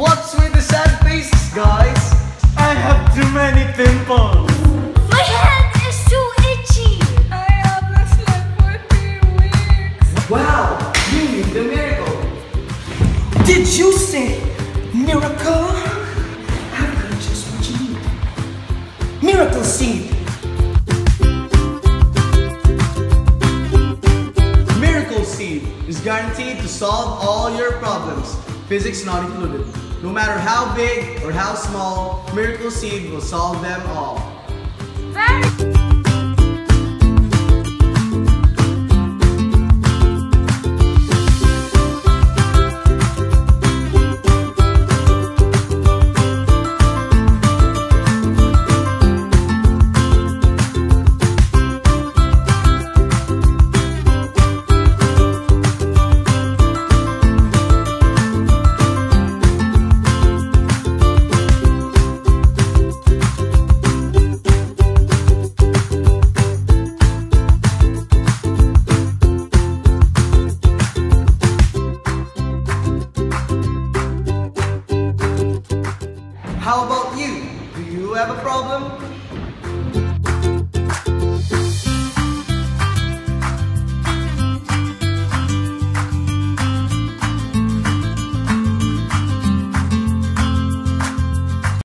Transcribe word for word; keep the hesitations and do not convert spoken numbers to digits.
What's with the sad faces, guys? I have too many pimples. My hand is too itchy. I haven't slept for three weeks. Wow, you need the miracle. Did you say miracle? I've got just what you need. Miracle seed. Miracle Seed is guaranteed to solve all your problems, physics not included. No matter how big or how small, Miracle Seed will solve them all. Very How about you? Do you have a problem?